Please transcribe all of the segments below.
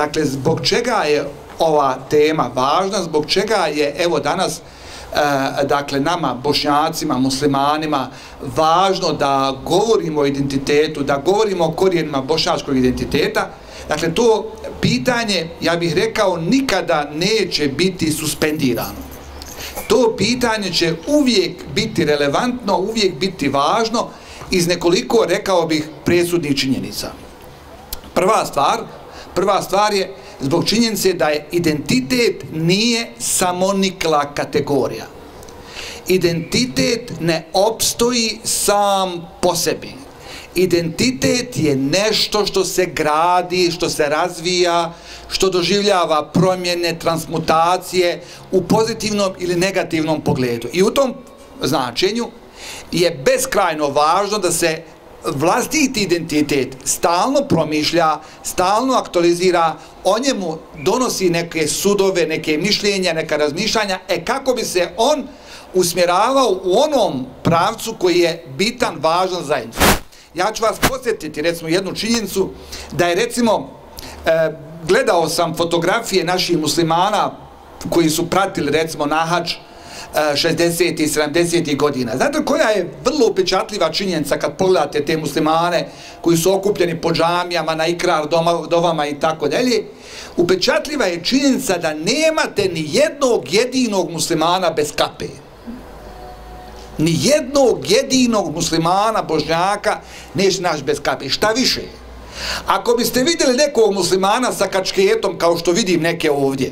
dakle, zbog čega je ova tema važna, zbog čega je, evo danas, dakle, nama, Bošnjacima, muslimanima, važno da govorimo o identitetu, da govorimo o korijenima bošnjačkog identiteta. Dakle, to pitanje, ja bih rekao, nikada neće biti suspendirano. To pitanje će uvijek biti relevantno, uvijek biti važno iz nekoliko, rekao bih, presudnih činjenica. Prva stvar je zbog činjenice da je identitet nije samonikla kategorija. Identitet ne opstoji sam po sebi. Identitet je nešto što se gradi, što se razvija, što doživljava promjene, transmutacije u pozitivnom ili negativnom pogledu. I u tom značenju je beskrajno važno da se vlastiti identitet stalno promišlja, stalno aktualizira, o njemu donosi neke sudove, neke mišljenja, neka razmišljanja, kako bi se on usmjeravao u onom pravcu koji je bitan, važan za zajednicu. Ja ću vas podsjetiti, recimo, jednu činjenicu, da je, recimo, gledao sam fotografije naših muslimana koji su pratili, recimo, na hadž 60. i 70. godina. Znate koja je vrlo upečatljiva činjenica kad pogledate te muslimane koji su okupljeni po džamijama, na ikrar dovama i tako dalje? Upečatljiva je činjenica da nemate ni jednog jedinog muslimana bez kape. Ni jednog jedinog muslimana, Bošnjaka, neće naći bez kape. Šta više, ako biste vidjeli nekog muslimana sa kačketom, kao što vidim neke ovdje,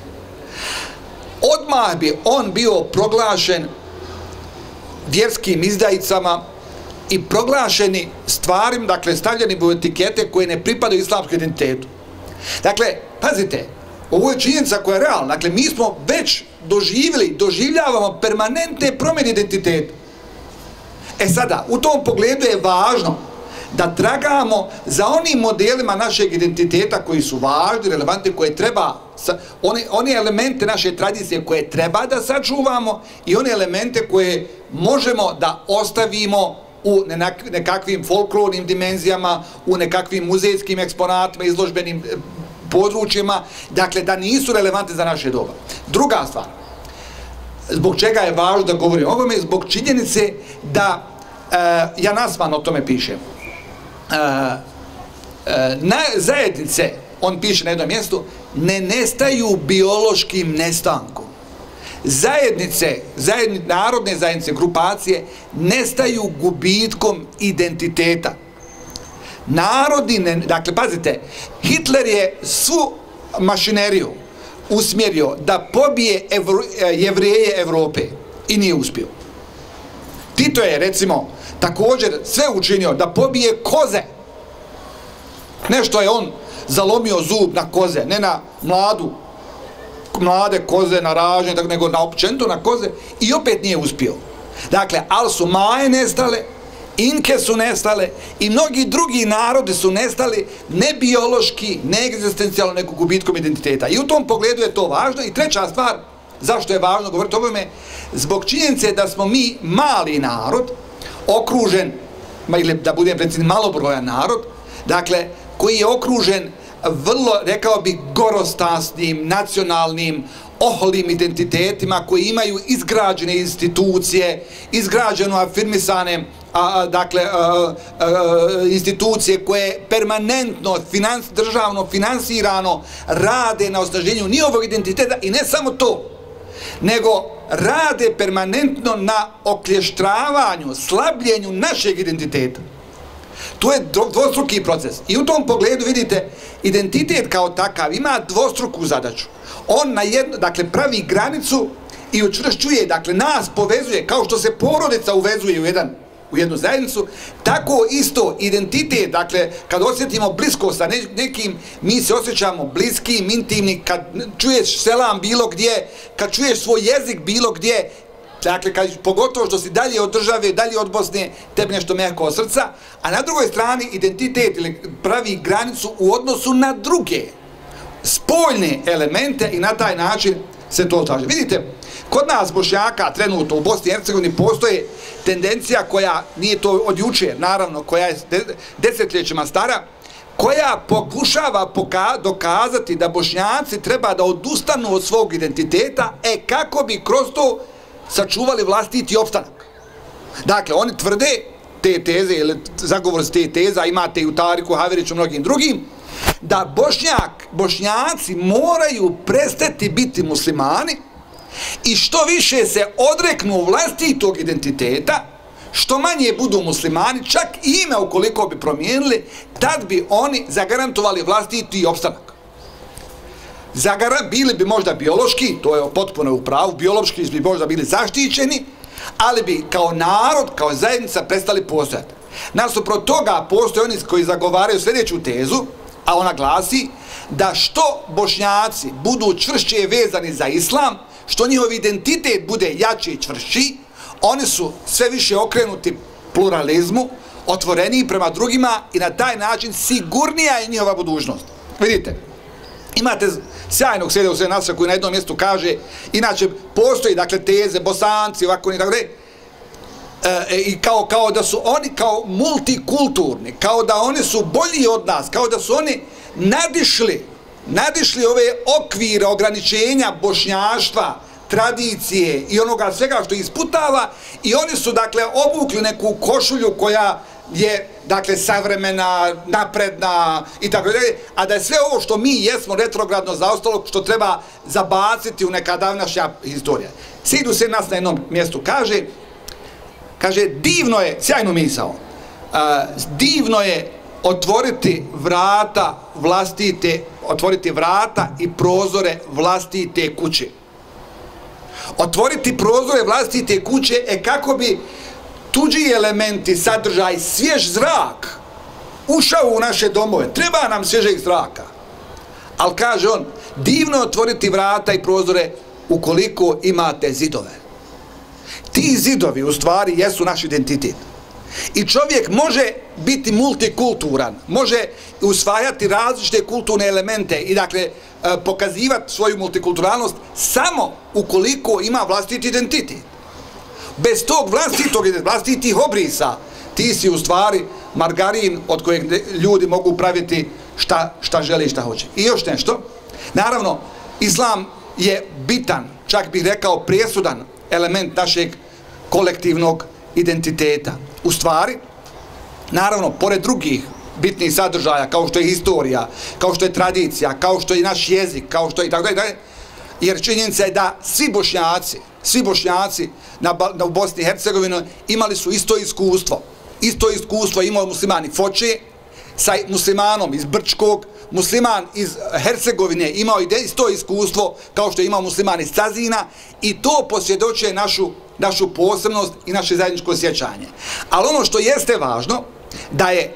odmah bi on bio proglašen vjerskim izdajicama i proglašeni stvarima, dakle, stavljeni bu etikete koje ne pripadaju islamskom identitetu. Dakle, pazite, ovo je činjenica koja je realna. Dakle, mi smo već doživljavamo permanentne promjene identiteta. Sada, u tom pogledu je važno da tragamo za onim modelima našeg identiteta koji su važni, relevantni, koje treba, one elemente naše tradicije koje treba da sačuvamo i one elemente koje možemo da ostavimo u nekakvim folklornim dimenzijama, u nekakvim muzejskim eksponatima, izložbenim područjima, dakle, da nisu relevantne za naše doba. Druga stvar, zbog čega je važno da govorim o ovome, zbog činjenice da, Jan Asman o tome piše, zajednice, on piše na jednom mjestu, ne nestaju biološkim nestankom. Narodne zajednice, grupacije, nestaju gubitkom identiteta. Dakle, pazite, Hitler je svu mašineriju usmjerio da pobije Jevreje Evrope i nije uspio. Tito je, recimo, također sve učinio da pobije koze. Nešto je on zalomio zub na koze, ne na mlade koze, na ražnje, nego na općenito na koze i opet nije uspio. Dakle, ali su Maje nestale, Inke su nestale i mnogi drugi narodi su nestali ne biološki, ne egzistencijalno, nego gubitkom identiteta. I u tom pogledu je to važno. I treća stvar, zašto je važno govoriti o ovome, zbog činjenice da smo mi mali narod, okružen, ili da budem precizni, malobrojan narod, dakle, koji je okružen vrlo, rekao bih, gorostasnim, nacionalnim, oholim identitetima koji imaju izgrađene institucije, izgrađeno afirmisane, dakle, institucije koje permanentno, državno, finansirano rade na osnaženju njihovog identiteta i ne samo to, nego rade permanentno na okleštravanju, slabljenju našeg identiteta. To je dvostruki proces. I u tom pogledu, vidite, identitet kao takav ima dvostruku zadaću. On dakle, pravi granicu i učvršćuje, dakle, nas povezuje, kao što se porodica uvezuje u jednu zajednicu, tako isto identitet, dakle, kad osjetimo blisko sa nekim, mi se osjećamo bliskim, intimni, kad čuješ selam bilo gdje, kad čuješ svoj jezik bilo gdje, dakle, pogotovo što si dalje od države, dalje od Bosne, tebi nešto mehko od srca, a na drugoj strani identitet ili pravi granicu u odnosu na druge spoljne elemente i na taj način se to traži. Vidite, kod nas Bošnjaka trenutno u Bosni i Hercegovini postoje tendencija koja nije to od jučer, naravno, koja je desetljećima stara, koja pokušava dokazati da Bošnjaci treba da odustanu od svog identiteta, kako bi kroz to sačuvali vlastiti opstanak. Dakle, oni tvrde te teze, ili zagovor s te teza, imate i u Tariku Haveriću, mnogim drugim, da Bošnjaci moraju prestati biti muslimani i što više se odreknu vlastitog identiteta, što manje budu muslimani, čak i ime ukoliko bi promijenili, tad bi oni zagarantovali vlastiti opstanak. Bili bi možda biološki, to je potpuno u pravu, biološki bi možda bili zaštićeni, ali bi kao narod, kao zajednica prestali postojati. Nasuprot toga postoje oni koji zagovaraju sljedeću tezu, a ona glasi da što Bošnjaci budu čvršće vezani za islam, što njihov identitet bude jači i čvršći, oni su sve više okrenuti pluralizmu, otvoreniji prema drugima i na taj način sigurnija je njihova budućnost. Vidite, imate sjajnog Sejda Husena Nasra koji na jednom mjestu kaže, inače postoji dakle teze, Bosanci, ovako i tako dalje, i kao da su oni kao multikulturni, kao da oni su bolji od nas, kao da su oni nadišli ove okvire ograničenja bošnjaštva, tradicije i onoga svega što isputava, i oni su dakle obukli neku košulju koja je dakle savremena, napredna i tako dalje, a da je sve ovo što mi jesmo retrogradno zaostalo, što treba zabaciti u neka davnašnja historija. Sejid Husein Nasr na jednom mjestu kaže, divno je, sjajnu misao, divno je otvoriti vrata i prozore vlastite kuće. Otvoriti prozore vlastite kuće kako bi tuđi elementi, sadržaj, svjež zrak ušao u naše domove. Treba nam svježeg zraka. Ali kaže on, divno je otvoriti vrata i prozore ukoliko imate zidove. Ti zidovi u stvari jesu naš identitet. I čovjek može biti multikulturan, može usvajati različite kulturne elemente i dakle pokazivati svoju multikulturalnost samo ukoliko ima vlastiti identitet. Bez tog vlastitih obrisa ti si u stvari margarin od kojeg ljudi mogu praviti šta žele i šta hoće. I još nešto, naravno, islam je bitan, čak bih rekao presudan element našeg kolektivnog identiteta. U stvari, naravno, pored drugih bitnih sadržaja, kao što je historija, kao što je tradicija, kao što je naš jezik, kao što je i tako dalje, jer činjenica je da svi Bošnjaci u Bosni i Hercegovini imali su isto iskustvo imao muslimani Foče sa muslimanom iz Brčkog, musliman iz Hercegovine imao isto iskustvo kao što je imao musliman iz Cazina, i to posvjedočuje našu posebnost i naše zajedničko sjećanje. Ali ono što jeste važno, da je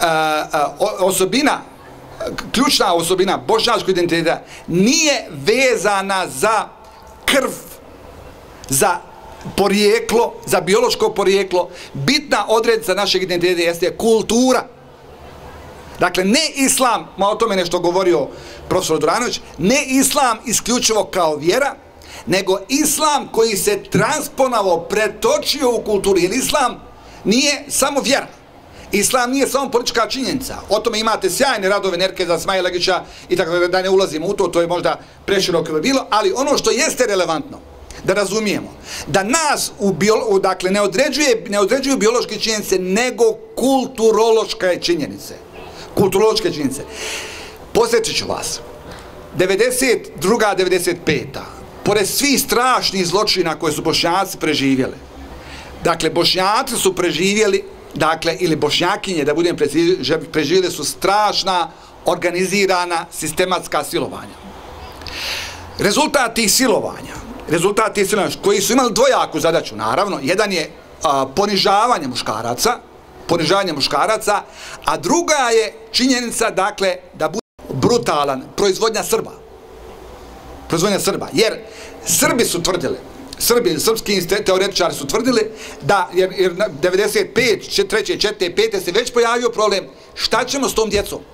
ključna osobina bošnjačkog identiteta nije vezana za krv, za porijeklo, za biološko porijeklo. Bitna odrednica našeg identiteta jeste kultura. Dakle, ne islam, o tome nešto govorio profesor Duranović, ne islam isključivo kao vjera, nego islam koji se transponovao, pretočio u kulturu, jer islam nije samo vjera. Islam nije samo politička činjenica. O tome imate sjajne radove Nerkeza, Smajlegića i tako da ne ulazimo u to, to je možda preširoko bi bilo, ali ono što jeste relevantno, da razumijemo, da nas dakle, ne određuju biološke činjenice, nego kulturološke činjenice. Kulturološke činjenice. Posjetit ću vas, 92. 95. pored svih strašnih zločina koje su Bošnjaci preživjeli, dakle, Bošnjaci su preživjeli, dakle, ili Bošnjakinje, da budem preživjeli su strašna, organizirana, sistematska silovanja. Rezultat tih silovanja, koji su imali dvojaku zadaću, naravno, jedan je ponižavanje muškaraca, a druga je činjenica, dakle, da bude brutalan, proizvodnja Srba, jer Srbi su tvrdili, srpski teoretičari su tvrdili da, jer 95, 3, 4, 5 se već pojavio problem, šta ćemo s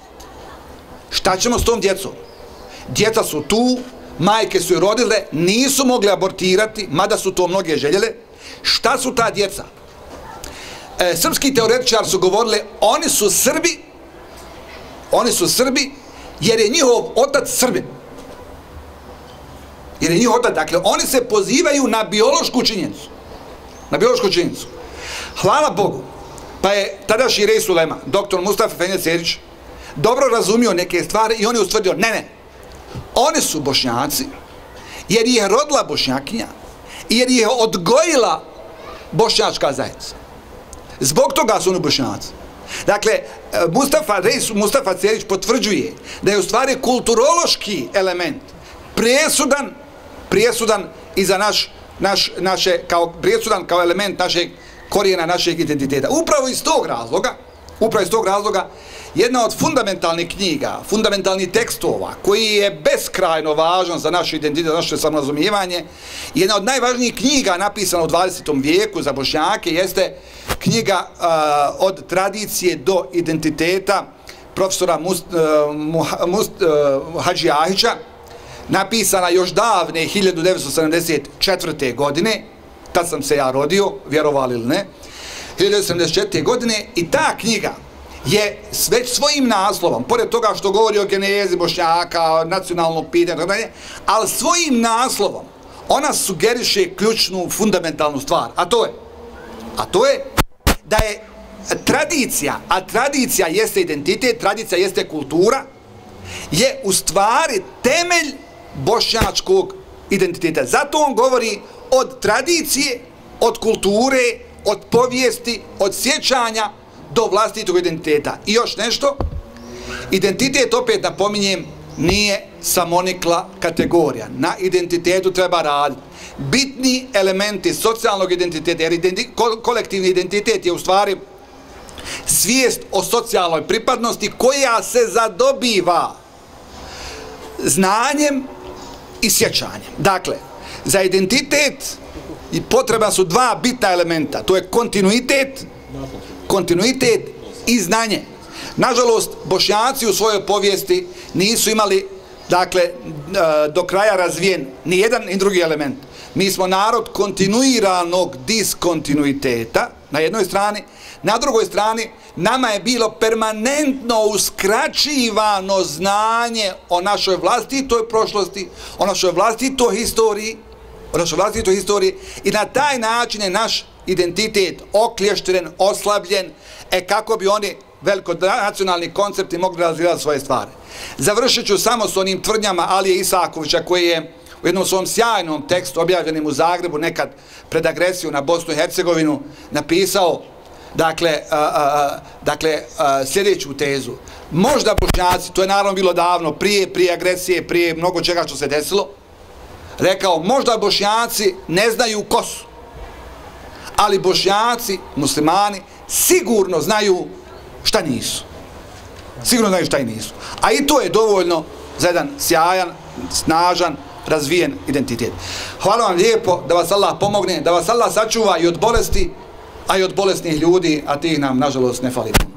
tom djecom? Djeca su tu, majke su je rodile, nisu mogle abortirati, mada su to mnoge željele. Šta su ta djeca? Srpski teoretičari su govorili, oni su Srbi Oni su Srbi jer je njihov otac Srbin. Jer je njihov otac, dakle, oni se pozivaju na biološku činjenicu. Na biološku činjenicu. Hvala Bogu, pa je tadašnji rej ulema, doktor Mustafa Efendi Cerić, dobro razumio neke stvari i on je ustvrdio, ne, oni su Bošnjaci, jer ih je rodila Bošnjakinja i jer ih je odgojila bošnjačka zajednica. Zbog toga su oni Bošnjaci. Dakle, Mustafa Cerić potvrđuje da je u stvari kulturološki element presudan i za naše, presudan kao element našeg korijena, našeg identiteta. Upravo iz tog razloga, jedna od fundamentalnih knjiga, fundamentalnih tekstova, koji je beskrajno važan za naš identitet, za naše samorazumijevanje, jedna od najvažnijih knjiga napisana u 20. vijeku za Bošnjake jeste knjiga Od tradicije do identiteta profesora Hadži Ahića, napisana još davne 1974. godine, tad sam se ja rodio, vjerovali ili ne, 1974. godine, i ta knjiga je već svojim naslovom, pored toga što govori o genezi Bošnjaka, o nacionalnom pitanju, ali svojim naslovom ona sugeriše ključnu, fundamentalnu stvar, a to je da je tradicija, a tradicija jeste identitet, tradicija jeste kultura, je u stvari temelj bošnjačkog identiteta. Zato on govori od tradicije, od kulture, od povijesti, od sjećanja do vlastitog identiteta. I još nešto, identitet, opet napominjem, nije samonikla kategorija. Na identitetu treba raditi. Bitni elementi socijalnog identiteta, jer kolektivni identitet je u stvari svijest o socijalnoj pripadnosti koja se zadobiva znanjem i sjećanjem. Dakle, za identitet potrebna su dva bitna elementa. To je kontinuitet i znanje. Nažalost, Bošnjaci u svojoj povijesti nisu imali, dakle, do kraja razvijen ni jedan ni drugi element. Mi smo narod kontinuiranog diskontinuiteta na jednoj strani, na drugoj strani nama je bilo permanentno uskraćivano znanje o našoj vlastitoj prošlosti, o našoj vlastitoj historiji, i na taj način je naš identitet oklješten, oslabljen, kako bi oni velikonacionalni koncepti mogli razvijati svoje stvari. Završit ću samo s onim tvrdnjama Alije Isakovića, koji je u jednom svom sjajnom tekstu objavljenim u Zagrebu nekad pred agresiju na Bosnu i Hercegovinu napisao, dakle, sljedeću tezu. Možda Bošnjaci, to je naravno bilo davno, prije agresije, prije mnogo čega što se desilo, rekao, možda Bošnjaci ne znaju ko su, ali Bošnjaci, muslimani, sigurno znaju šta nisu. Sigurno znaju šta i nisu. A i to je dovoljno za jedan sjajan, snažan, razvijen identitet. Hvala vam lijepo, da vas Allah pomogne, da vas Allah sačuva i od bolesti, a i od bolesnih ljudi, a tih nam, nažalost, ne fali.